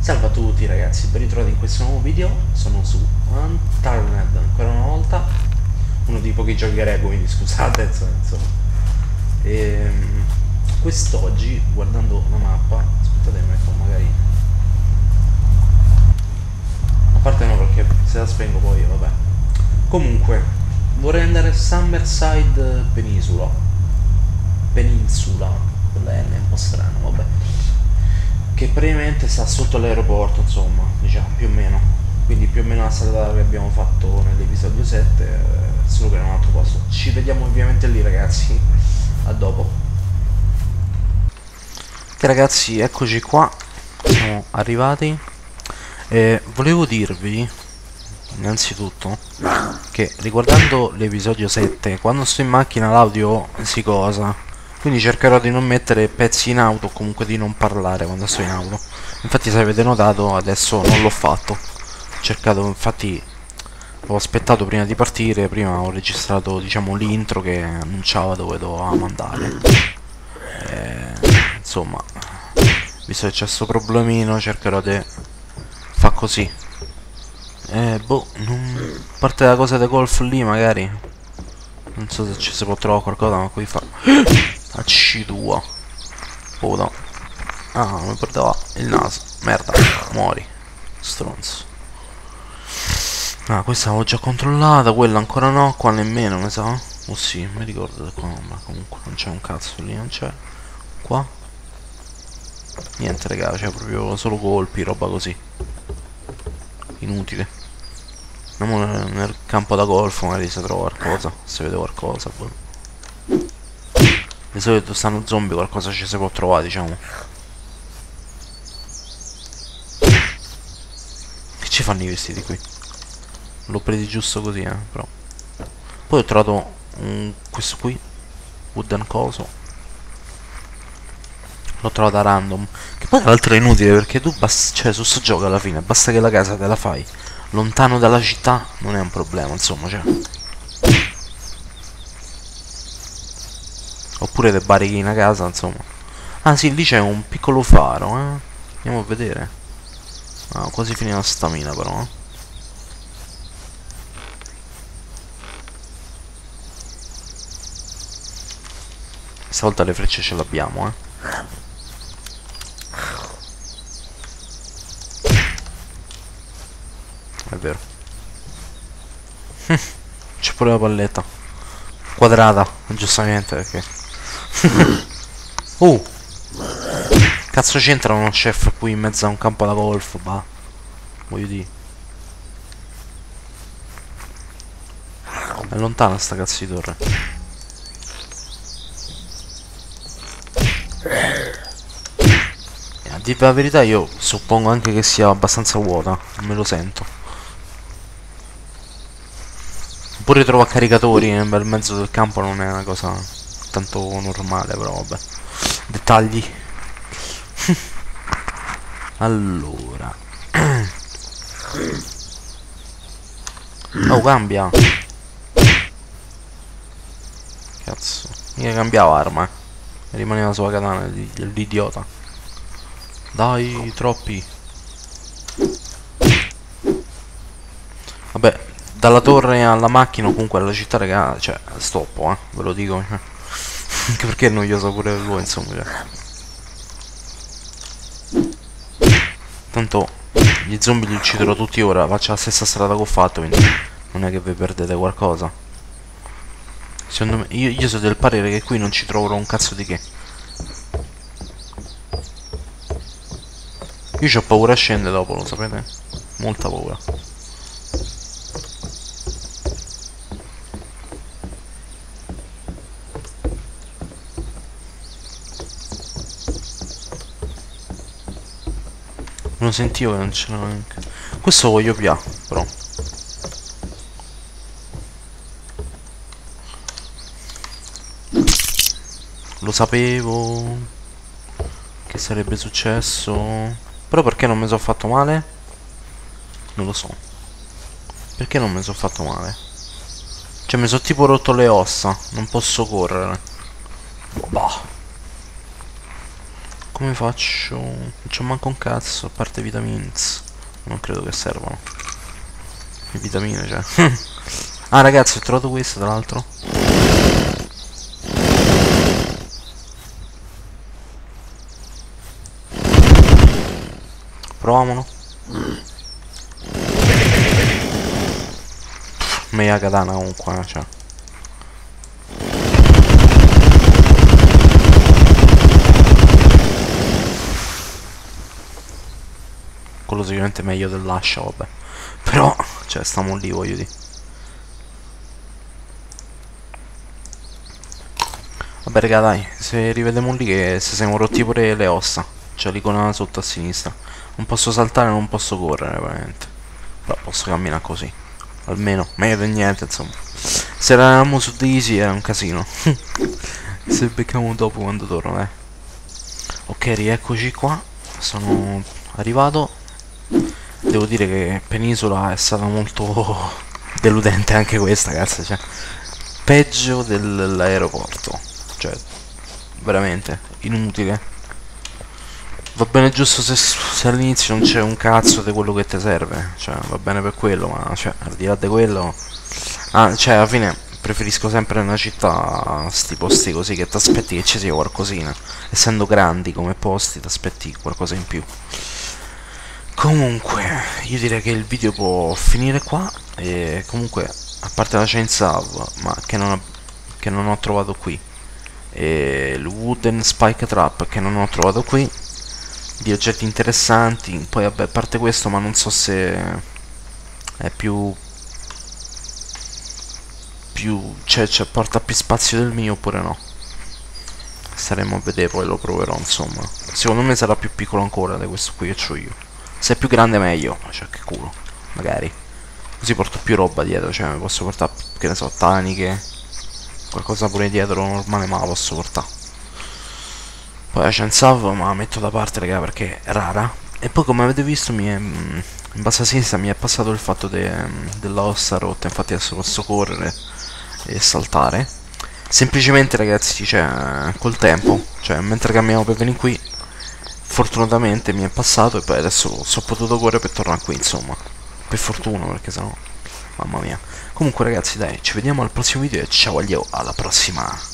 Salve a tutti ragazzi, ben ritrovati in questo nuovo video. Sono su Unturned ancora una volta, uno dei pochi giochi che reggo, quindi scusate insomma. Quest'oggi, guardando la mappa, aspettate che metto magari, a parte no perché se la spengo poi vabbè. Comunque vorrei andare a Summerside Peninsula, con la N è un po' strano, vabbè, che praticamente sta sotto l'aeroporto, insomma, diciamo, più o meno. Quindi più o meno la strada che abbiamo fatto nell'episodio 7, solo che in un altro posto. Ci vediamo ovviamente lì ragazzi, a dopo. Ok ragazzi, eccoci qua, siamo arrivati. Volevo dirvi, innanzitutto, che riguardando l'episodio 7, quando sto in macchina l'audio si cosa. Quindi cercherò di non mettere pezzi in auto o comunque di non parlare quando sto in auto. Infatti se avete notato adesso non l'ho fatto. Ho cercato, infatti ho aspettato prima di partire, prima ho registrato diciamo l'intro che annunciava dove dovevamo andare. Insomma, visto che c'è sto problemino cercherò di far così. Boh, non... parte la cosa da golf lì magari. Non so se ci si può trovare qualcosa, ma qui fa... Accidua. Puta. Ah, mi perdeva il naso. Merda, muori. Stronzo. Ah, questa l'avevo già controllata, quella ancora no, qua nemmeno, mi sa. Oh sì, mi ricordo da qua, ma comunque non c'è un cazzo lì, non c'è. Qua? Niente, raga, c'è proprio solo colpi, roba così. Inutile. Andiamo nel campo da golf, magari si trova qualcosa, se vede qualcosa. Poi. Di solito stanno zombie, qualcosa ci si può trovare, diciamo. Che ci fanno i vestiti qui? L'ho presi giusto così, però. Poi ho trovato questo qui, wooden coso. L'ho trovata random. Che poi tra l'altro è inutile perché tu cioè su sto gioco alla fine basta che la casa te la fai lontano dalla città, non è un problema, insomma, cioè. Oppure te barichi in una casa, insomma. Ah sì, lì c'è un piccolo faro, eh. Andiamo a vedere. Ah, quasi finita la stamina però, eh. Stavolta le frecce ce l'abbiamo, eh. È vero. C'è pure la palletta. Quadrata, giustamente perché... Cazzo c'entra uno chef qui in mezzo a un campo da golf, bah. Voglio dire. È lontana sta cazzo di torre. A dire la verità io suppongo anche che sia abbastanza vuota, non me lo sento. Oppure trova caricatori nel bel mezzo del campo, non è una cosa tanto normale, però vabbè. Dettagli. Allora. Oh, cambia. Cazzo. Mica cambiava arma, rimaneva sulla katana dell'idiota. Dai, troppi. Vabbè, dalla torre alla macchina o comunque alla città, raga, cioè, stoppo, ve lo dico. Anche perché è noioso pure per voi, insomma, cioè. Tanto gli zombie li ucciderò tutti ora, faccio la stessa strada che ho fatto, quindi non è che vi perdete qualcosa. Secondo me, io sono del parere che qui non ci troverò un cazzo di che. Io ho paura a scendere dopo, lo sapete? Molta paura. Non lo sentivo che non c'era neanche. Questo lo voglio pià, però. Lo sapevo che sarebbe successo. Però perché non mi sono fatto male? Non lo so. Perché non mi sono fatto male? Cioè mi sono tipo rotto le ossa. Non posso correre. Bah. come faccio? Non c'ho manco un cazzo, a parte vitamins. Non credo che servano. Le vitamine, cioè. Ah ragazzi, ho trovato questo tra l'altro. Proviamolo. Mega katana comunque, cioè. Quello sicuramente è meglio dell'ascia, vabbè. Però, cioè, stiamo lì, voglio dire. Vabbè raga, dai, se rivediamo lì che se siamo rotti pure le ossa. C'è l'icona sotto a sinistra. Non posso saltare, non posso correre, veramente. Però posso camminare così. Almeno, meglio di niente, insomma. Se eravamo su Daisy era un casino. Se becchiamo dopo quando torno, Ok, rieccoci qua. Sono arrivato. Devo dire che Penisola è stata molto deludente anche questa, cazzo, cioè. Peggio dell'aeroporto. Cioè, veramente, inutile. Va bene giusto se all'inizio non c'è un cazzo di quello che ti serve. Cioè, va bene per quello, ma cioè, al di là di quello. Ah, cioè, alla fine preferisco sempre una città, sti posti così, che ti aspetti che ci sia qualcosina. Essendo grandi come posti, ti aspetti qualcosa in più. Comunque, io direi che il video può finire qua. E comunque, a parte la chainsaw, ma che non ho trovato qui, e il wooden spike trap che non ho trovato qui, di oggetti interessanti. Poi vabbè, a parte questo, ma non so se è cioè porta più spazio del mio oppure no. Staremo a vedere, poi lo proverò, insomma. Secondo me sarà più piccolo ancora di questo qui che ho io. Se è più grande meglio, cioè che culo, magari. Così porto più roba dietro, cioè mi posso portare, che ne so, taniche, qualcosa pure dietro normale, ma la posso portare. Poi la chainsaw ma la metto da parte, raga, perché è rara. E poi come avete visto in basso a sinistra mi è passato il fatto della ossa rotta, infatti adesso posso correre e saltare. Semplicemente ragazzi, cioè, col tempo, cioè mentre camminavo per venire qui, fortunatamente mi è passato e poi adesso sono potuto correre per tornare qui, insomma. Per fortuna, perché sennò, mamma mia. Comunque ragazzi, dai, ci vediamo al prossimo video e ciao, alla prossima.